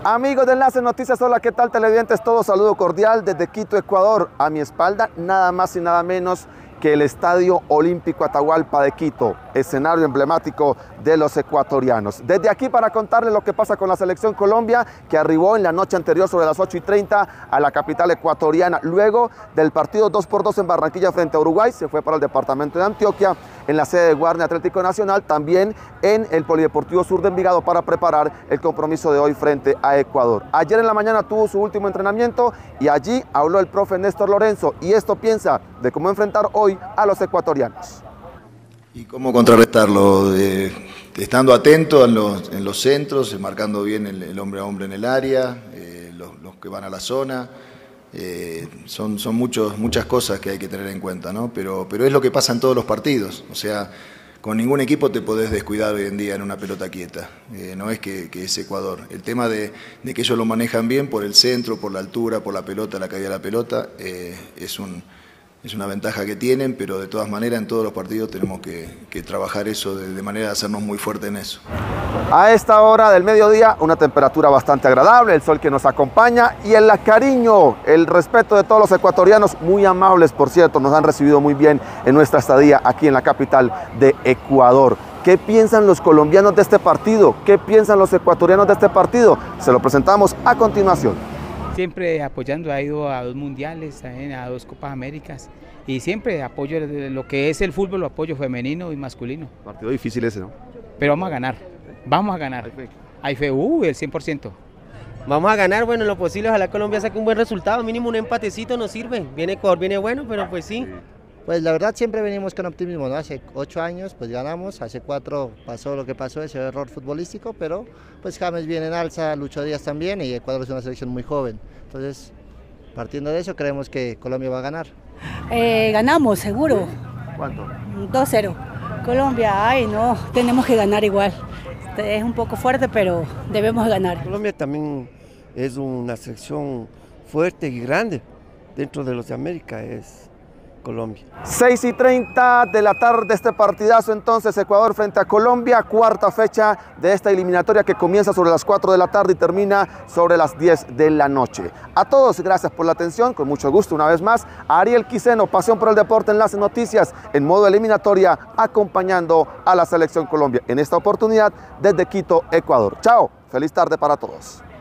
Amigos de Enlace Noticias, hola, ¿qué tal televidentes? Todo saludo cordial desde Quito, Ecuador. A mi espalda, nada más y nada menos que el Estadio Olímpico Atahualpa de Quito, escenario emblemático de los ecuatorianos. Desde aquí para contarles lo que pasa con la selección Colombia, que arribó en la noche anterior sobre las 8:30 a la capital ecuatoriana. Luego del partido 2-2 en Barranquilla frente a Uruguay, se fue para el departamento de Antioquia, en la sede de Guardia Atlético Nacional, también en el Polideportivo Sur de Envigado para preparar el compromiso de hoy frente a Ecuador. Ayer en la mañana tuvo su último entrenamiento y allí habló el profe Néstor Lorenzo y esto piensa de cómo enfrentar hoy a los ecuatorianos. Y cómo contrarrestarlo, estando atento en los centros, marcando bien el hombre a hombre en el área, los que van a la zona. Son muchas cosas que hay que tener en cuenta, ¿no? Pero es lo que pasa en todos los partidos. O sea, con ningún equipo te podés descuidar hoy en día en una pelota quieta. No es que es Ecuador. El tema de que ellos lo manejan bien por el centro, por la altura, por la pelota, la caída de la pelota, es una ventaja que tienen, pero de todas maneras en todos los partidos tenemos que trabajar eso de manera de hacernos muy fuerte en eso. A esta hora del mediodía, una temperatura bastante agradable, el sol que nos acompaña y el cariño, el respeto de todos los ecuatorianos, muy amables por cierto, nos han recibido muy bien en nuestra estadía aquí en la capital de Ecuador. ¿Qué piensan los colombianos de este partido? ¿Qué piensan los ecuatorianos de este partido? Se lo presentamos a continuación. Siempre apoyando, ha ido a 2 mundiales, también a 2 Copas Américas y siempre apoyo lo que es el fútbol, lo apoyo femenino y masculino. Partido difícil ese, ¿no? Pero vamos a ganar, vamos a ganar. Hay fe, el 100%. Vamos a ganar, bueno, en lo posible, ojalá Colombia saque un buen resultado, mínimo un empatecito nos sirve. Viene Ecuador, viene bueno, pero pues sí. Pues la verdad siempre venimos con optimismo, ¿no? Hace 8 años pues ganamos, hace 4 pasó lo que pasó, ese error futbolístico, pero pues James viene en alza, Lucho Díaz también y Ecuador es una selección muy joven. Entonces, partiendo de eso, creemos que Colombia va a ganar. Ganamos, seguro. ¿Cuánto? 2-0. Colombia, ay no, tenemos que ganar igual. Es un poco fuerte, pero debemos ganar. Colombia también es una selección fuerte y grande dentro de los de América, es Colombia. 6:30 de la tarde este partidazo entonces, Ecuador frente a Colombia, cuarta fecha de esta eliminatoria que comienza sobre las 4 de la tarde y termina sobre las 10 de la noche. A todos, gracias por la atención, con mucho gusto una vez más, a Ariel Quiseno, Pasión por el Deporte, Enlace Noticias, en modo eliminatoria, acompañando a la Selección Colombia, en esta oportunidad desde Quito, Ecuador. Chao, feliz tarde para todos.